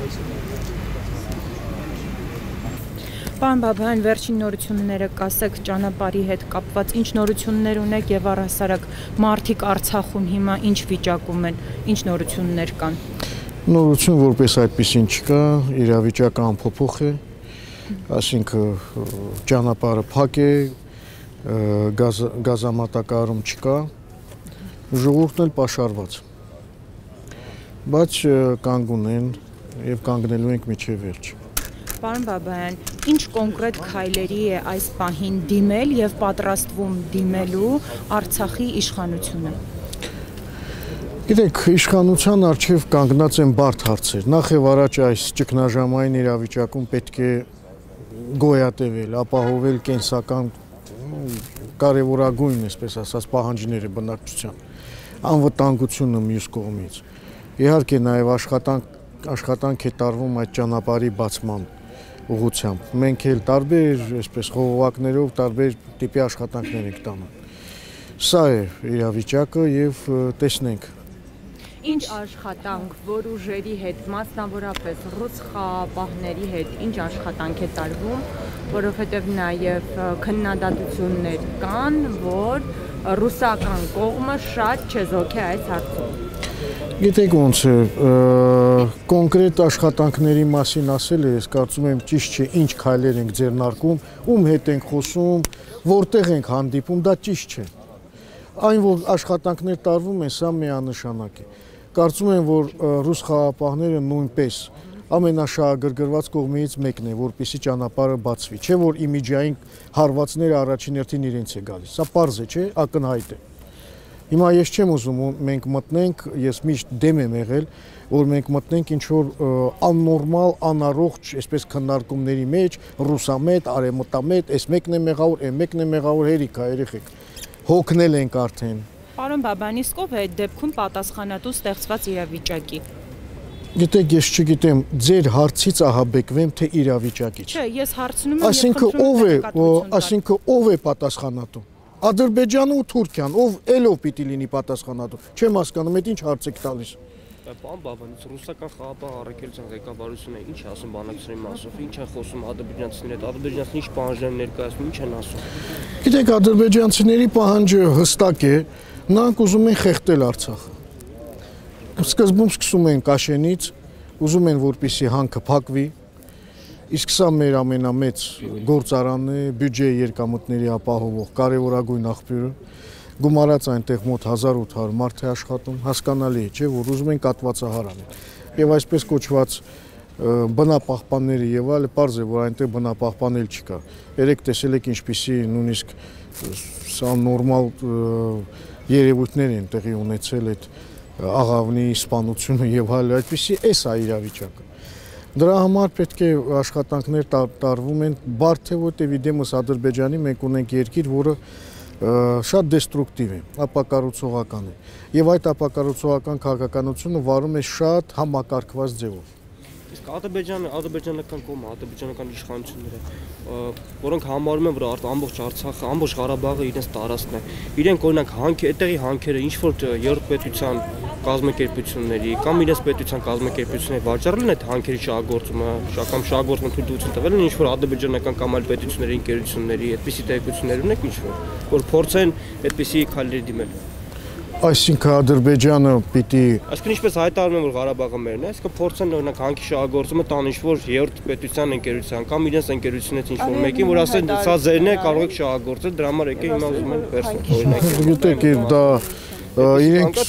Պարոն Բաբայան, վերջին նորությունները կասեք ճանապարհի հետ կապված, ինչ նորություններ ունեք եւ առհասարակ մարդիկ Արցախում հիմա ինչ վիճակում են, ինչ նորություններ կան։ Նորություն որպես այդպեսին չկա, իրավիճակը անփոփոխ է, այսինքն ճանապարհը փակ է, գազամատակարարում չկա, ժողովուրդն էլ պաշարված։ Բայց կանգուն են եւ կանգնելու ենք մինչեւ վերջ։ Պարոն Բաբայան, ինչ կոնկրետ քայլերի է այս պահին դիմել եւ պատրաստվում դիմելու Արցախի իշխանությունը։ Գիտեք, իշխանության առջև կանգնած են բարդ հարցեր։ Նախ եւ առաջ այս ճգնաժամային իրավիճակում պետք է գոյատևել, ապահովել կենսական կարևորագույն, այսպես ասած, պահանջները բնակչության, անվտանգությունը մյուս կողմից։ Իհարկե նաև աշխատանք է տարվում այդ ճանապարհի բացման ուղղությամբ։ Մենք էլ տարբեր, այսպես խողովակներով տարբեր տիպի աշխատանքներ ենք տանում։ Սա է իրավիճակը եւ տեսնենք։ Ինչ աշխատանք, որ ուժերի հետ, մասնավորապես ռուս խաղապահների հետ, ինչ աշխատանք է տարվում, որովհետև նաև քննադատություններ կան, որ ռուսական կողմը շատ չեզոք է այս հարցում։ Գիտեք ոնց է, կոնկրետ աշխատանքների մասին ասել ես, կարծում եմ ճիշտ չէ, ինչ քայլեր ենք ձեռնարկում, ում հետ ենք խոսում, որտեղ ենք հանդիպում, դա ճիշտ չէ։ Այն որ աշխատանքներ տարվում են, սա միանշանակ է։ Կարծում եմ, որ ռուս խաղապահները նույնպես ամենաշահագրգռված կողմից մեկն է, որպեսզի ճանապարհը բացվի, չէ որ իմիջային հարվածները առաջին հերթին իրենց է գալիս։ Սա պարզ է, չէ, ակնհայտ է։ Հիմա ես չեմ ուզում մենք մտնենք, ես միշտ դեմ եմ եղել, որ մենք մտնենք ինչ-որ աննորմալ, անառողջ, այսպես քննարկումների մեջ, ռուսամետ, արևմտամետ, այս մեկն է մեղավոր, այն մեկն է մեղավոր, հերիքա, երեխեք։ Հոգնել ենք արդեն։ Պարոն Բաբայան, իսկ ով է այդ դեպքում պատասխանատու ստեղծված իրավիճակի։ Գիտեք, ես չգիտեմ, ձեր հարցից ահաբեկվեմ, թե իրավիճակից։ Չէ, ես հարցնում եմ եւ խնդրում եմ Այսինքն ով է պատասխանատու։ Ադրբեջանը ու Թուրքիան, ով պիտի լինի պատասխանատու։ Չեմ հասկանում, այդ ինչ հարց եք տալիս։ Պարոն Բաբայան, ռուսական խաղապահ առաքելության ղեկավարությունը ինչ է ասում բանակցների մասով, ինչ են խոսում ադրբեջանցիների հետ, ադրբեջանցիները ինչ պահանջներ ներկայացնում, ինչ են ասում։ Գիտեք, ադրբեջանցիների պահանջը հստակ է, նրանք ուզում են խեղդել Արցախը։ Սկզբում սկսում են Կաշենից, ուզում են, որպեսզի հանքը փակվի, իսկ սա մեր ամենամեծ գործարանն է, բյուջեի եկամուտների ապահովող կարևորագույն աղբյուրը, գումարած այնտեղ մոտ 1800 մարդ է աշխատում, հասկանալի է, չէ, որ ուզում են կատվածահար անել։ Եվ այսպես կոչված բնապահպանները եւ այլը, պարզ է, որ այնտեղ բնապահպան էլ չկա։ Երեք տեսել եք ինչպիսի նույնիսկ սա նորմալ երևույթներ են տեղի ունեցել այդ աղավնի սպանությունը եւ այլն, այդպիսի էս է իրավիճակը։ Դրա համար պետք է աշխատանքներ տարվում են, բարդ է, որտեղ իդեմս Ադրբեջանի մենք ունենք երկիր, որը շատ դեստրուկտիվ է, ապակառուցողական է, եւ այդ ապակառուցողական քաղաքականությունը վարում է շատ համակարգված ձևով։ Իսկ ադրբեջանական կողմը, ադրբեջանական իշխանությունները, որոնք համարում են, որ ամբողջ Արցախը, ամբողջ Ղարաբաղը իրենց տարածքն է, իրենք օրինակ այդտեղի հանքերը ինչ որ երրորդ պետության կազմակերպությունների կամ իրենց պետության կազմակերպությունների վաճառել են այդ հանքերի շահագործումը, կամ շահագործման թույլտվություն տվել են ինչ որ ադրբեջանական կամ այլ պետությունների ընկերությունների, այդպիսի տեղեկություններ ունեք ինչ որ փորձեն այդպիսի քայլերի դիմել։ Այսինքն Ադրբեջանը պիտի Այսինքն ինչպես հայտարարում են, որ Ղարաբաղը մերն է, այսինքն փորձեն օրինակ հանքի շահագործումը տան ինչ-որ երրորդ պետության ընկերության կամ իրենց ընկերությունից ինչ-որ մեկին, որ ասեն սա ձերն է, կարող եք շահագործել, դրա համար եկեք հիմա ուզում են վերցնել օրինակ։ Գիտեք, դա իրենք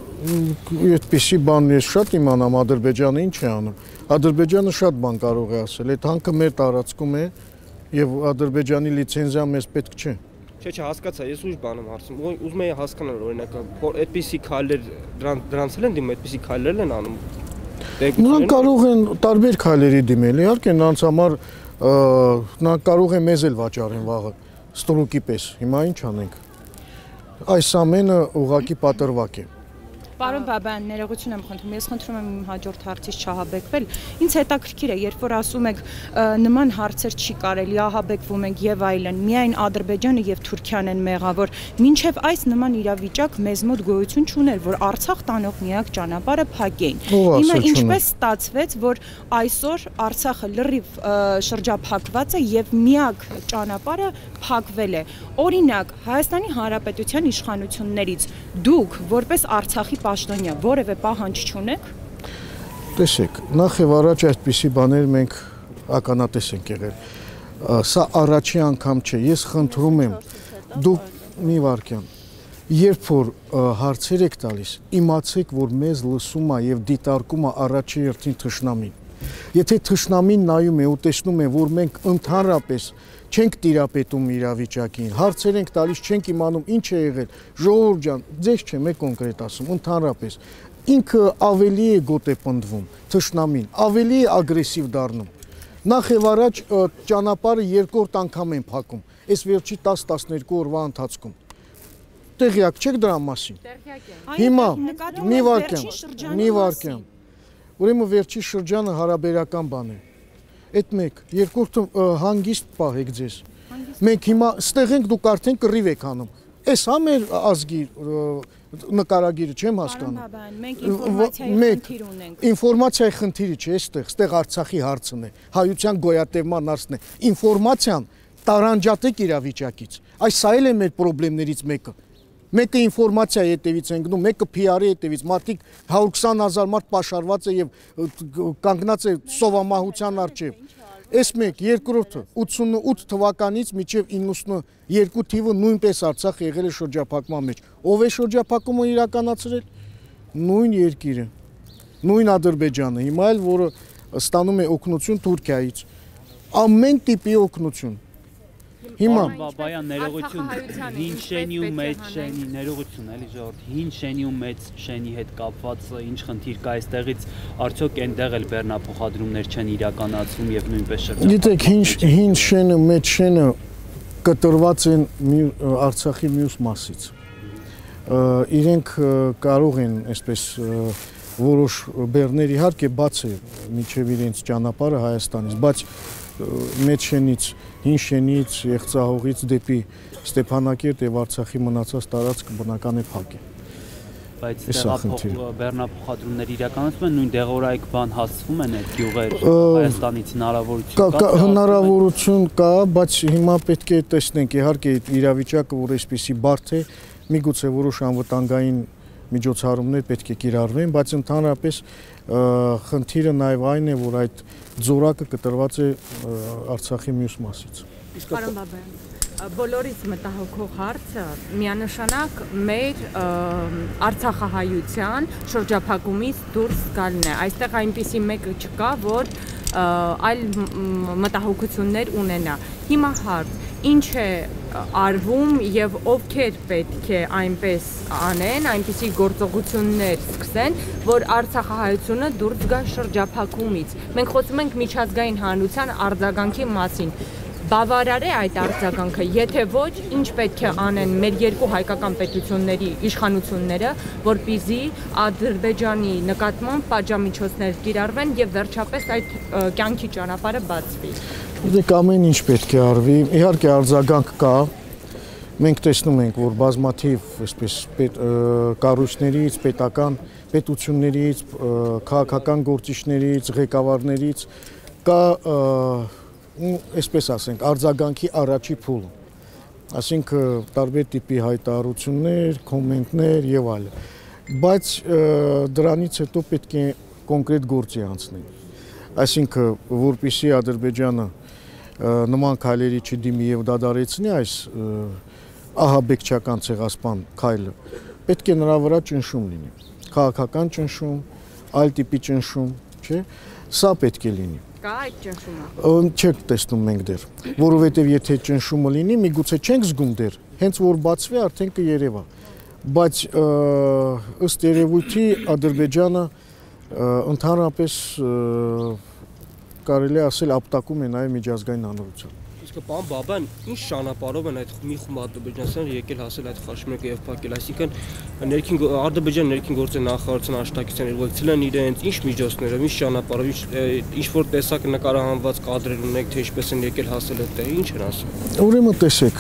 այդպիսի բան ես շատ իմանամ Ադրբեջանը ինչ է անում։ Ադրբեջանը շատ բան կարող է ասել, այդ հանքը մեր տարածքում է եւ Ադրբեջանի լիցենզիա մեզ պետք չէ։ Չէ, հասկացա, ես ուրիշ բան եմ հարցնում։ Ուզում եմ հասկանալ օրինակ, այդպիսի քայլեր դրանց են դիմում, այդպիսի քայլեր են անում։ Նրանք կարող են տարբեր քայլերի դիմել, իհարկե նրանց համար նրանք կարող են մեզ էլ վաճառեն վաղը, ստրուկի պես։ Հիմա ինչ անենք։ Այս ամենը ուղղակի պատրվակ է։ Պարոն Բաբայան, ներողություն եմ խնդրում, ես խնդրում եմ իմ հաջորդ հարցից չահաբեկվել։ Ինձ հետաքրքիր է, երբ որ ասում եք նման հարցեր չի կարելի, ահաբեկվում ենք եւ այլն, միայն Ադրբեջանը եւ Թուրքիան են մեղավոր, մինչեւ այս նման իրավիճակ մեզ մոտ գոյություն չուներ, որ Արցախ տանող միակ ճանապարհը փակեին։ Հիմա ինչպես ստացվեց, որ այսօր Արցախը լրիվ շրջափակված է եւ միակ ճանապարհը փակվել է։ Օրինակ, Հայաստանի Հանրապետության իշխանություններից դուք որպես Արցախի պաշտոնյա որևէ պահանջ չունեք։ Տեսեք, նախ եւ առաջ այդպիսի բաներ մենք ականատես ենք եղել։ Սա առաջի անգամ չէ։ Ես խնդրում եմ, դուք մի վարքյան, երբ որ հարցեր եք տալիս, իմացեք, որ մեզ լսում է եւ դիտարկում է առաջի հերթին թշնամին։ Եթե թշնամին նայում է ու տեսնում է, որ մենք ընդհանրապես չենք տիրապետում իրավիճակին, հարցեր ենք տալիս, չենք իմանում ինչ է եղել, ժողովուրդ ջան, ձեզ չեմ է կոնկրետ ասում, ընդհանրապես ինքը ավելի է գոտեպնդվում, թշնամին, ավելի է ագրեսիվ դառնում։ Նախ եւ առաջ ճանապարհը երկրորդ անգամ են փակում, այս վերջի 10-12 օրվա ընթացքում։ Տեղյակ չեք դրա մասին։ Հիմա մի վարքյան։ Ուրեմն վերջի շրջանը հարաբերական բան է։ Այդ մեկ, երկրորդը հանգիստ պահեք ձեզ։ Մենք հիմա ստեղ ենք, դուք արդեն կռիվ եք անում։ Էս հա մեր ազգի նկարագիրը չեմ հասկանում։ Մենք ինֆորմացիայի խնդիրը չէ, այստեղ Արցախի հարցն է, հայության գոյատևման հարցն է։ Ինֆորմացիան տարանջատեք իրավիճակից։ Այս սա էլ է մեր խնդիրներից մեկը։ Մեկը ինֆորմացիայի հետևից են գնում, մեկը PR-ի հետևից, մարդիկ 120,000 մարդ պաշարված է եւ կանգնած է սովամահության առջեւ։ Այս մեկ, երկրորդը 88 թվականից մինչև 92 թիվը նույնպես Արցախ եղել է շրջափակման մեջ։ Ով է շրջափակումը իրականացրել։ Նույն երկիրը, նույն Ադրբեջանը, հիմա էլ որը ստանում է օգնություն Թուրքիայից։ Ամեն տիպի օգնություն։ Հիմա Բաբայան, ներողություն, հին շենի ու մեծ շենի, ներողություն, էլի ժողովուրդ, հին շենի ու մեծ շենի հետ կապված ինչ խնդիր կա այստեղից, արդյոք այնտեղ էլ բեռնափոխադրումներ չեն իրականացվում եւ նույնպես շրջապատում։ Գիտեք, հին շենը, մեծ շենը կտրված են Արցախի մյուս մասից։ Իրենք կարող են այսպես որոշ բեռներ իհարկե բաց է միջև իրենց ճանապարհը Հայաստանից, բայց մեծ շենից, հին շենից, Եղցահողից դեպի Ստեփանակերտ եւ Արցախի մնացած տարածք բնական է փակ է։ Բայց բեռնափոխադրումներ իրականացվում են, նույն դեղորայք բան հասցվում են այդ գյուղեր Հայաստանից հնարավորություն կա։ Հնարավորություն կա, բայց հիմա պետք է տեսնենք իհարկե իրավիճակը, որ այսպեսի բարդ է, միգուցե որոշ անվտանգային միջոցառումներ պետք է կիրառվեն, բայց ընդհանրապես խնդիրը նաև այն է, որ այդ ձորակը կտրված է Արցախի մյուս մասից։ Պարոն Բաբայան, բոլորից մտահոգող հարցը միանշանակ մեր արցախահայության շրջափակումից դուրս գալն է։ Այստեղ այնպիսի մեկը չկա, որ այլ մտահոգություններ ունենա։ Հիմա հարց, ինչ է արվում եւ ովքեր պետք է այնպես անեն, այնպիսի գործողություններ սկսեն, որ Արցախահայությունը դուրս գա շրջափակումից։ Մենք խոսում ենք միջազգային հանրության արձագանքի մասին։ Բավարար է այդ արձագանքը, եթե ոչ, ինչ պետք է անեն մեր երկու հայկական պետությունների իշխանությունները, որպեսզի Ադրբեջանի նկատմամբ պատժամիջոցներ կիրառվեն եւ վերջապես այդ կյանքի ճանապարհը բացվի։ Դեք ամեն ինչ պետք է արվի, իհարկե արձագանք կա, մենք տեսնում ենք, որ բազմաթիվ այսպես կառույցներից, պետություններից, քաղաքական գործիչներից, ղեկավարներից կա այսպես ասենք, արձագանքի առաջի փուլը, այսինքն տարբեր տիպի հայտարարություններ, կոմենտներ եւ այլն, բայց դրանից հետո պետք է կոնկրետ գործի անցնել, այսինքն որպեսզի Ադրբեջանը նման քայլերի չդիմի եւ դադարեցնի այս ահաբեկչական ցեղասպան քայլը, պետք է նրա վրա ճնշում լինի, քաղաքական ճնշում, այլ տիպի ճնշում, չէ՞, սա պետք է լինի։ Կա այդ ճնշումը։ Չեք տեսնում մենք դեռ, որովհետև եթե ճնշումը լինի, միգուցե չենք զգում դեռ, հենց որ բացվի արդեն կերևա, բայց ըստ երևույթի Ադրբեջանը ընդհանրապես կարելի է ասել ապտակում է նաև միջազգային հանրության։ Իսկ պարոն Բաբան ինչ ճանապարհով են այդ մի խումբ ադրբեջանցիներ եկել հասել այդ խաչմերուկը եւ փակել, այսինքն ներքին Ադրբեջան ներքին գործերի նախարարության աշտակիցներ ուղեկցել են իրենց ինչ միջոցներով, ինչ ճանապարհով, ինչ որ տեսակ նկարահանված կադրեր ունեք, թե ինչպես են եկել հասել այդտեղ, ինչ են ասում։ Ուրեմն տեսեք,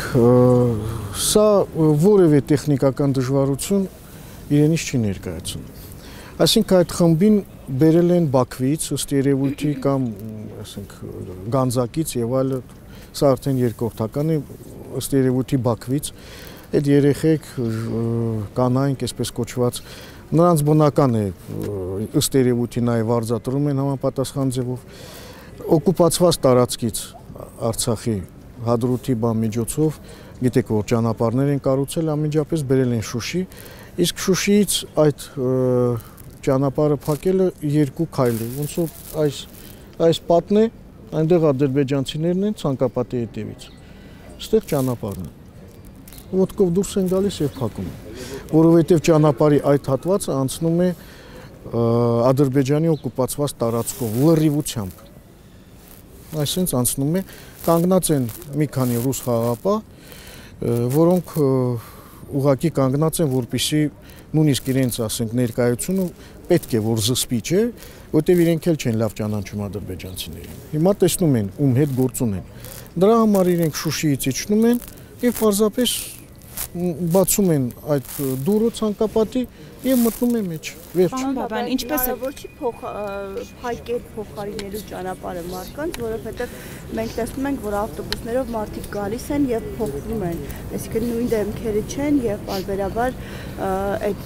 սա որևէ տեխնիկական դժվարություն իրենից չի ներկայացնում։ Այսինքն այդ խմբին բերել են Բաքվից, ըստ երևույթի կամ, ասենք, Գանձակից եւ այլը, սա արդեն երկրորդական է, ըստ երևույթի Բաքվից, այդ երեխեք կանայք, այսպես կոչված, նրանց բնական է, ըստ երևույթի նաեւ արձատրում են համապատասխան ձևով, օկուպացված տարածքից Արցախի Հադրութի բան միջոցով, գիտեք որ ճանապարհներ են կառուցել, անմիջապես բերել են Շուշի, իսկ Շուշիից այդ ճանապարհը փակելը երկու քայլ է, ոնց որ այս պատն է, այնտեղ ադրբեջանցիներն են ցանկապատի հետևից։ Այստեղ ճանապարհն է։ Ոտքով դուրս են գալիս եւ փակում։ Որովհետեւ ճանապարհի այդ հատվածը անցնում է Ադրբեջանի օկուպացված տարածքով լրիվությամբ։ Այսինքն անցնում է, կանգնած են մի քանի ռուս խաղապահ, որոնք ուղղակի կանգնած են, որպեսզի նույնիսկ իրենց, ասենք, ներկայությունը պետք է որ զսպի, չէ, որտեղ իրենք էլ չեն լավ ճանաչում ադրբեջանցիներին։ Հիմա տեսնում են ում հետ գործ ունեն։ Դրա համար իրենք Շուշիից իջնում են եւ պարզապես բացում են այդ դուռը ցանկապատի եւ մտնում են մեջ։ Վերջ։ Պարոն Բաբան, ինչպես է որ չի փակել փոխարինելու ճանապարհը մարդկանց, որովհետեւ մենք տեսնում ենք, որ ավտոբուսներով մարդիկ գալիս են եւ փոխվում են, այսինքն նույն դեմքերը չեն եւ բարբերաբար այդ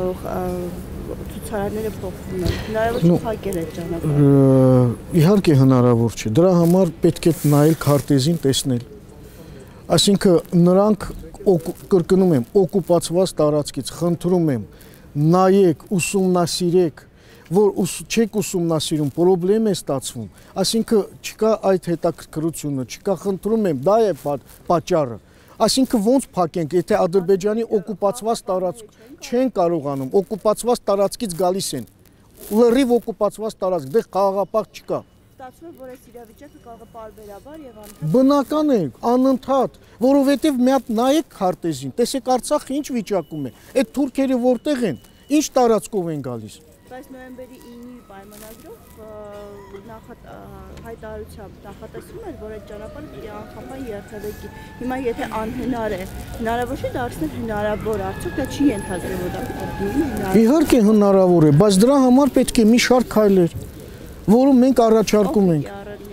ցուցարարները փոխվում են։ Հնարավոր չի փակել այդ ճանապարհը։ Իհարկե հնարավոր չէ։ Դրա համար պետք է նայել քարտեզին տեսնել։ Այսինքն նրանք կրկնում եմ, օկուպացված տարածքից խնդրում եմ նայեք, ուսումնասիրեք, որ չեք ուսումնասիրում, պրոբլեմ է ստացվում, այսինքն չկա այդ հետաքրքրությունը, չկա խնդրում եմ, դա է պատճառը, այսինքն ոնց փակենք, եթե Ադրբեջանի օկուպացված տարածք չեն կարողանում, օկուպացված տարածքից գալիս են, լրիվ օկուպացված տարածք, դեղ խաղաղապահ չկա։ Ստացվում է, որ այս իրավիճակը կարող է պարբերաբար եւ անընդհատ Բնական է, անընդհատ, որովհետեւ մի հատ նայեք քարտեզին, տեսեք Արցախը ինչ վիճակում է, այդ թուրքերը որտեղ են, ինչ տարածքով են գալիս։ Բայց նոյեմբերի 9-ի պայմանագրով հայտարարությամբ նախատեսվում էր, որ այդ ճանապարհը պիտի անխափան երթևեկի։ Հիմա եթե անհնար է, հնարավոր չէ դարձնել հնարավոր, արդյոք դա չի ենթադրվում, որ դա հնարավոր։ Իհարկե հնարավոր է, բայց դրա համար պետք է մի շարք քայլեր, որում մենք առաջարկում ենք։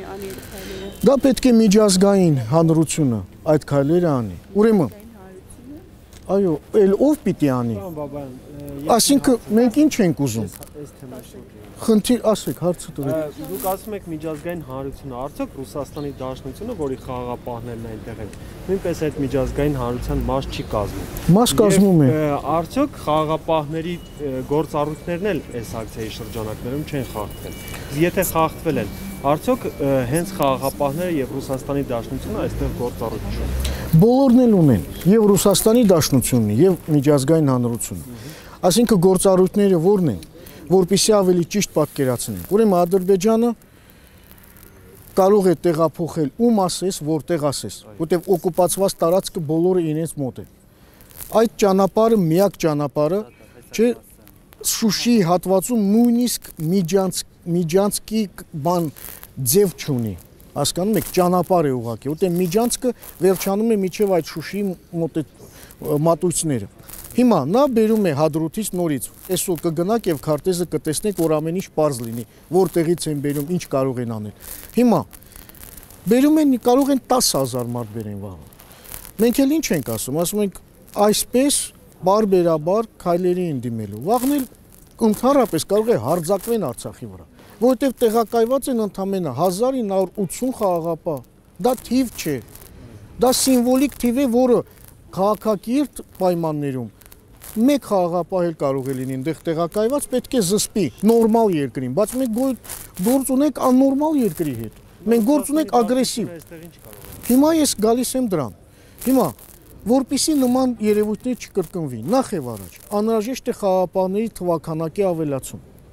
Դա պետք է միջազգային հանրությունը այդ քայլերը անի։ Ուրեմն այո, ով պիտի անի։ Այսինքն մենք ինչ ենք ուզում։ Խնդիր, ասեք, հարցը տվեք։ Դուք ասում եք միջազգային հանրությունը, արդյոք Ռուսաստանի Դաշնությունը, որի խաղաղապահներն այնտեղ են, նույնպես այդ միջազգային հանրության մաս չի կազմում։ Մաս կազմում է։ Արդյոք խաղաղապահների գործառույթներն էլ այս ակցիայի շրջանակներում չեն խախտվել։ Եթե խախտվել են, արդյոք հենց խաղաղապահները եւ Ռուսաստանի Դաշնությունը այստեղ գործառույթ չունեն։ Բոլորն էլ ունեն, եւ Ռուսաստանի Դաշնությունն, եւ միջազգային հանրությունը։ Այսինքն գործառույթները ո՞րն են, որպեսզի ավելի ճիշտ պատկերացնենք։ Ուրեմն Ադրբեջանը կարող է տեղափոխել ում ասես, որտեղ ասես, որտեղ օկուպացված տարածքը բոլորը իրենց մոտ է։ Այդ ճանապարհը միակ ճանապարհը չէ Շուշիի հատվածում նույնիսկ Միջանցկի բան ձև չունի։ Հասկանում եք, ճանապարհ է ուղղակի, որտեղ Միջանցկը վերջանում է միջև այդ Շուշիի մատույցները։ Հիմա նա բերում է Հադրութից նորից, այսօր կգնաք եւ քարտեզը կտեսնեք, որ ամեն ինչ པարզ լինի, որտեղից են բերում, ինչ կարող են անել։ Հիմա բերում են, կարող են 10,000 մարդ բերեն վաղը։ Մենք էլ ինչ ենք ասում ենք այսպես բարբերաբար քայլերի են դիմելու։ Վաղն էլ ընդհանրապես կարող է հարձակվեն Արցախի վրա, որովհետեւ տեղակայված են ընդամենը 1980 խաղաղապահ։ Դա թիվ չէ։ Դա սիմվոլիկ թիվ է, որը քաղաքակիրթ պայմաններում մեկ խաղաղապահ էլ կարող է լինի այնտեղ տեղակայված, պետք է զսպի նորմալ երկրին, բայց մենք գործ ունենք աննորմալ երկրի հետ։ Մենք գործ ունենք ագրեսիվ։ Հիմա ես գալիս եմ դրան։ Հիմա որպեսզի նման երևույթներ չկրկնվի, նախ եւ առաջ անհրաժեշտ է խաղաղապահների թվաքանակի ավելացում։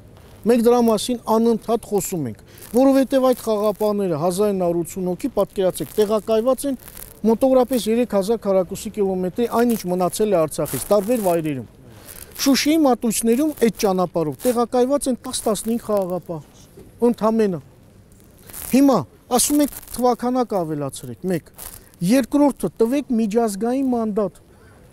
Մենք դրա մասին անընդհատ խոսում ենք, որովհետև այդ խաղապահները 1980 հոգի պատկերացեք տեղակայված են մոտավորապես 3000 քառակուսի կիլոմետրի այնինչ մնացել է Արցախից տարբեր վայրերում։ Շուշիի մատույցներում այդ ճանապարհով տեղակայված են 10-15 խաղապահ ընդամենը։ Հիմա ասում եք թվականակ ավելացրեք 1, երկրորդը տվեք միջազգային մանդատ։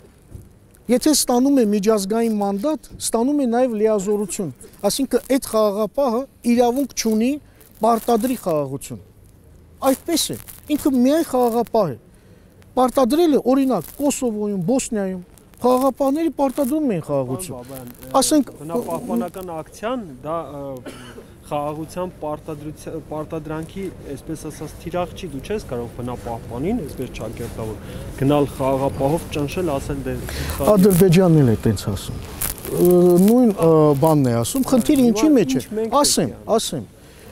Եթե ստանում է միջազգային մանդատ, ստանում է նաև լիազորություն, այսինքն այդ խաղաղապահը իրավունք չունի պարտադրի խաղաղություն։ Այդպես է, ինքը միայն խաղաղապահ է։ Պարտադրել է օրինակ Կոսովոյում, Բոսնիայում, խաղաղապահների պարտադրում են խաղաղություն։ Ասենք բնապահպանական ակցիան դա խաղաղության պարտադրանքի, այսպես ասած, թիրախ չի, դու չես կարող բնապահպանին, այսպես ճակերտավոր, գնալ խաղաղապահով ճնշել, ասել դե Ադրբեջանն էլ է տենց ասում։ Նույն բանն է ասում, խնդիրը ինչի մեջ է։ Ասեմ,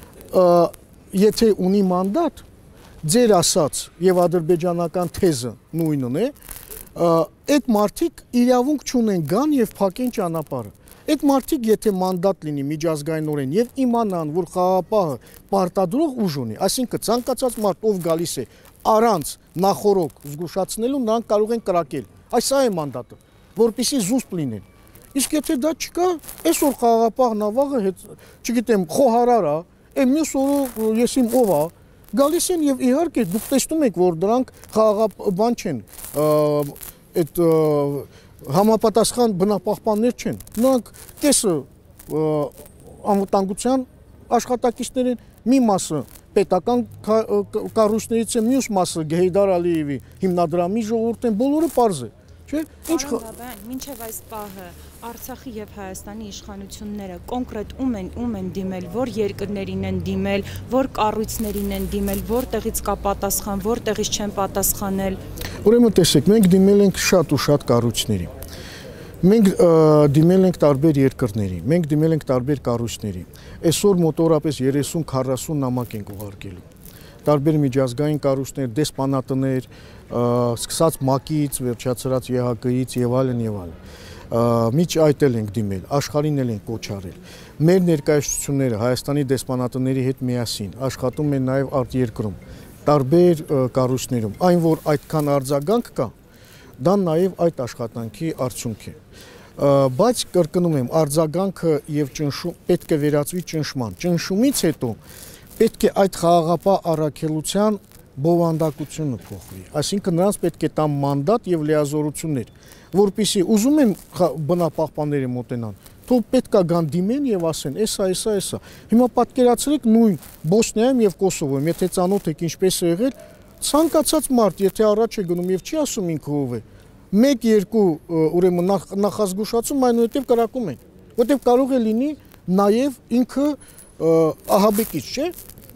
եթե ունի մանդատ, ձեր ասած եւ ադրբեջանական թեզը նույնն է, այդ մարդիկ իրավունք չունեն գան եւ փակեն ճանապարհը։ Այդ մարդիկ եթե մանդատ լինի միջազգայինորեն եւ իմանան, որ խաղապահը պարտադրող ուժ ունի, այսինքն ցանկացած մարդ ով գալիս է առանց նախորոք զգուշացնելու, նրանք կարող են կրակել։ Այս է մանդատը, որպեսզի զուսպ լինեն։ Իսկ եթե դա չկա, այսօր խաղապահ նավաղը հետ, չգիտեմ, խոհարար է, այն մյուս օրը ես իմ ով է, գալիս են եւ իհարկե դուք տեսնում եք, որ դրանք խաղապահ չեն, այդ համապատասխան բնապահպաններ չեն։ Նրանք կեսը անվտանգության աշխատակիցներ են, մի մասը պետական կառույցներից է, մյուս մասը Գեյդար Ալիևի հիմնադրամի ժողովուրդ են, բոլորը պարզ է, չէ՞։ Մինչև այս պահը Արցախի եւ Հայաստանի իշխանությունները կոնկրետ ում են դիմել, որ երկրներին են դիմել, որ կառույցներին են դիմել, որտեղից կա պատասխան, որտեղից չեն պատասխանել։ Ուրեմն տեսեք, մենք դիմել ենք շատ ու շատ կառույցների։ Մենք դիմել ենք տարբեր երկրների, մենք դիմել ենք տարբեր կառույցների։ Այսօր մոտավորապես 30-40 նամակ ենք ուղարկելու։ Տարբեր միջազգային կառույցներ, դեսպանատներ, սկսած ՄԱԿ-ից, վերջացրած ԵՀԿ-ից եւ այլն եւ այլն։ Միջ այդ էլ ենք դիմել, աշխարհին էլ ենք կոչ արել։ Մեր ներկայացությունները Հայաստանի դեսպանատների հետ միասին աշխատում են նաեւ արտերկրում, տարբեր կառույցներում։ Այն որ այդքան արձագանք կա, դա նաև այդ աշխատանքի արդյունք է։ Բայց կրկնում եմ, արձագանքը եւ ճնշում պետք է վերածվի ճնշման։ Ճնշումից հետո պետք է այդ խաղաղապահ առաքելության բովանդակությունը փոխվի։ Այսինքն նրանց պետք է տան մանդատ եւ լիազորություններ, որpիսի ուզում են բնապահպանները մոտենան, թող պետքա գան դիմեն եւ ասեն, էսա։ Հիմա պատկերացրեք նույն Բոսնիայում եւ Կոսովոյում, եթե ծանոթ եք ինչպես է եղել, ցանկացած մարդ, եթե առաջ է գնում եւ չի ասում ինքը ով է, 1-2 ուրեմն նախազգուշացում այնուհետև կրակում են, որտեղ կարող է լինի նաեւ ինքը ահաբեկիչ, չէ՞,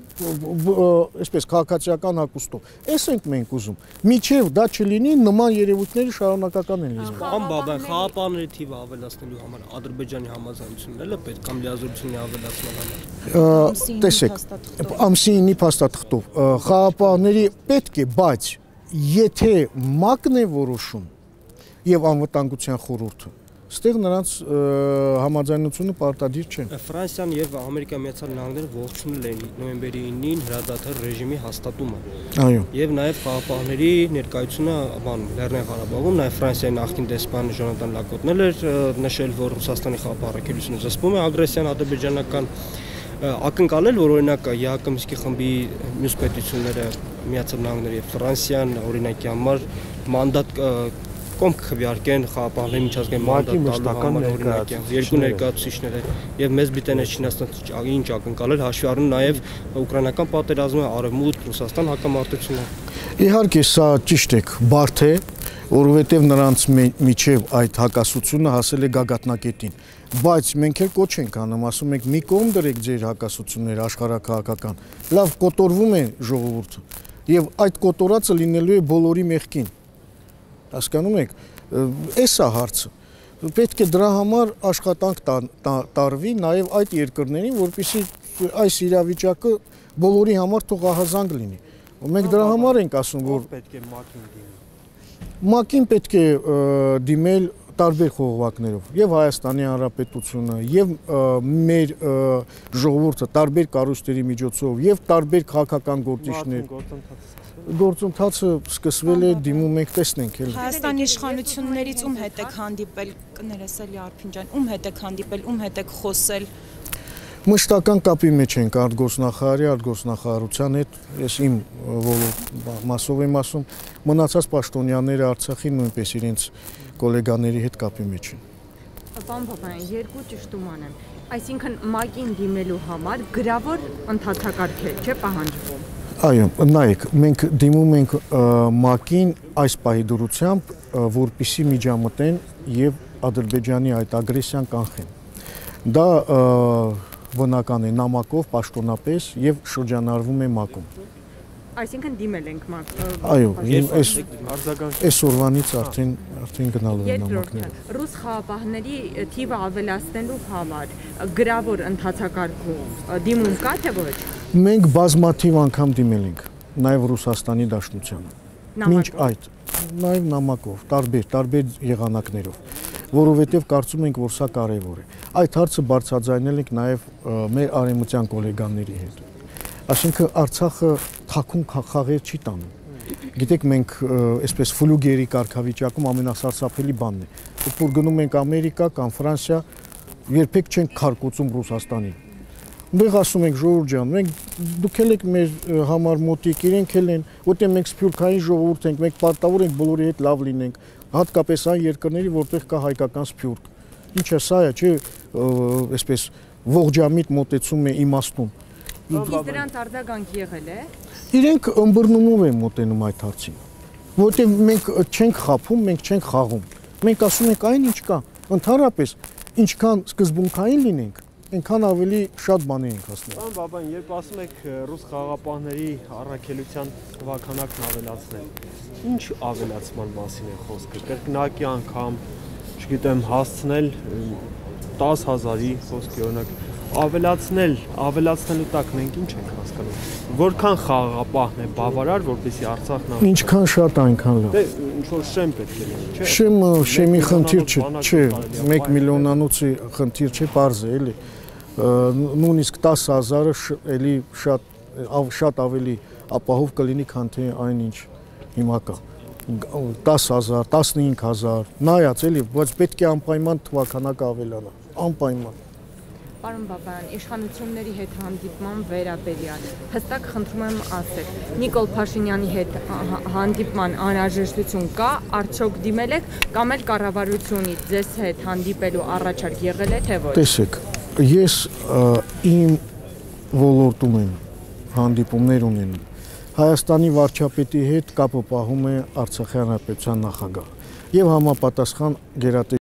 այսպես քաղաքացիական հագուստով։ Էս ենք մենք ուզում։ Միջև դա չլինի, նման երևույթները շարունակական են լինելու։ Անբավարար խաղապահների թիվը ավելացնելու համար Ադրբեջանի համաձայնությունները պետք է լիազորությունի ավելացնելու համար։ Տեսեք, ամսի 9-ի փաստաթղթով խաղապահների պետք է, բայց եթե ՄԱԿ-ն է որոշում եւ անվտանգության խորհուրդը, ստեղ նրանց համաձայնությունը պարտադիր չէ։ Ֆրանսիան եւ Ամերիկայի Միացյալ Նահանգները ողջունել են նոյեմբերի 9-ին հրադադար ռեժիմի հաստատումը։ Այո։ Եվ նաեւ խաղապահների ներկայությունը Լեռնային Ղարաբաղում, նաեւ Ֆրանսիայի նախկին դեսպան Ժոնատան Լակոտն էր նշել, որ Ռուսաստանի խաղապահ առաքելությունը զսպում է ագրեսիան ադրբեջանական, ակնկալել, որ օրինակ ԵԱՀԿ Մինսկի խմբի մյուս պետությունները Միացյալ Նահանգները եւ Ֆրանսիան օրինակի համար մանդատ կողմ քվեարկեն խաղապահների միջազգային մանդատ տալու համար օրինակ երկու ներկայացուցիչները եւ մեծ Բրիտանիա Չինաստան ինչ ակնկալել հաշվի առնեն նաեւ ուկրաինական պատերազմը, Արևմուտք, Ռուսաստան հակամարտությունը։ Իհարկե սա ճիշտ է, բարդ է, որովհետեւ նրանց միջև այդ հակասությունը հասել է գագաթնակետին, բայց մենք էլ կոչ ենք անում, ասում ենք մի կողմ դրեք ձեր հակասությունները աշխարհակահաղական, լավ կոտորվում է ժողովուրդը եւ այդ կոտորածը լինելու է բոլորի մեղքին։ Հասկանում եք, էս է հարցը։ Պետք է դրա համար աշխատանք տարվի նաև այդ երկրներին, որպեսզի այս իրավիճակը բոլորի համար թող ահազանգ լինի։ Մենք դրա համար ենք ասում, որ պետք է ՄԱԿ-ին դիմել։ ՄԱԿ-ին պետք է դիմել տարբեր խողովակներով եւ Հայաստանի Հանրապետությունը եւ մեր ժողովուրդը տարբեր կառույցների միջոցով եւ տարբեր քաղաքական գործիչներ գործընթացը սկսվել է, դիմում ենք, տեսնենք էլ։ Հայաստանի իշխանություններից ում հետ եք հանդիպել, կներես էլի Արփին ջան, ում հետ եք հանդիպել, ում հետ եք խոսել։ Մշտական կապի մեջ ենք արտգործնախարարի, արտգործնախարարության հետ, ես իմ մասով եմ ասում, մնացած պաշտոնյաները Արցախի նույնպես իրենց գոլեգաների հետ կապի մեջ են։ Պարոն Պապայան, երկու ճշտուման եմ, այսինքն ՄԱԿ-ին դիմելու համար գրավոր ընդհանրակարգ է, չէ՞ պահանջվում։ Այո, նայեք, մենք դիմում ենք ՄԱԿ-ին այս պահի դրությամբ, որպեսզի միջամտեն եւ Ադրբեջանի այդ ագրեսիան կանխեն։ Դա բնական է նամակով, պաշտոնապես եւ շրջանառվում է ՄԱԿ-ում։ Այսինքն դիմել ենք ՄԱԿ։ Այո, այսօրվանից արդեն գնալու են նամակները։ Ռուս խաղապահների թիվը ավելացնելու համար գրավոր ընդհանրակարգում դիմում կա թե ոչ։ Մենք բազմաթիվ անգամ դիմել ենք նաեւ Ռուսաստանի Դաշնությանը։ Մինչ այդ նաեւ նամակով, տարբեր եղանակներով, որովհետեւ կարծում ենք, որ սա կարեւոր է։ Այդ հարցը բարձրաձայնել ենք նաեւ մեր արևմտյան գոլեգաների հետ։ Այսինքն Արցախը թաքուն խաղեր չի տանում։ Գիտեք, մենք այսպես ֆլուգերի կարգավիճակում ամենասարսափելի բանն է, որ գնում ենք Ամերիկա կամ Ֆրանսիա, երբեք չենք քարկոծում Ռուսաստանին։ Մենք ասում ենք ժողովուրդ ջան, մենք դուք եք մեր համար մոտիկ, իրենք էլ են, որտեղ մենք սփյուռքային ժողովուրդ ենք, մենք պարտավոր ենք բոլորի հետ լավ լինենք, հատկապես այն երկրների, որտեղ կա հայկական սփյուռք։ Ինչ է սա, չէ, այսպես ողջամիտ մոտեցում է իմաստուն։ Իսկ դրանց արձագանք եղել է։ Իրենք ըմբռնումով են մոտենում այդ հարցին, որտեղ մենք չենք խափում, մենք չենք խաղում։ Մենք ասում ենք այն ինչ կա, ընդհանրապես ինչքան սկզբունքային լինենք, այնքան ավելի շատ բաներ ենք հասնել։ Պարոն Բաբայան, երբ ասում եք ռուս խաղապահների առաքելության թվականակն ավելացնել, ինչ ավելացման մասին է խոսքը։ Կրկնակի անգամ, չգիտեմ, հասցնել 10,000-ի խոսքի օրինակ ավելացնելու տակ մենք ինչ ենք հասկանում։ Որքան խաղապահն է բավարար, որպեսզի Արցախն ինչքան շատ այնքան լավ։ Դե ինչ որ շեմ պետք է լինի, չէ՞։ Շեմի խնդիր չէ, 1 միլիոնանոցի խնդիր չէ, պարզ է, էլի։ Նույնիսկ 10,000-ը էլի շատ ավելի ապահով կլինի, քան թե այն ինչ հիմա կա։ 10,000, 15,000, նայած էլի, բայց պետք է անպայման թվականակը ավելանա, անպայման։ Պարոն Բաբայան, իշխանությունների հետ հանդիպման վերաբերյալ հստակ խնդրում եմ ասել, Նիկոլ Փաշինյանի հետ հանդիպման անհրաժեշտություն կա, արդյոք դիմել եք կամ էլ կառավարությունից ձեզ հետ հանդիպելու առաջարկ եղել է թե ոչ։ Տեսեք, ես իմ ոլորտում եմ հանդիպումներ ունենում։ Հայաստանի վարչապետի հետ կապը պահում է Արցախի հանրապետության նախագահ եւ համապատասխան գերատեսչություն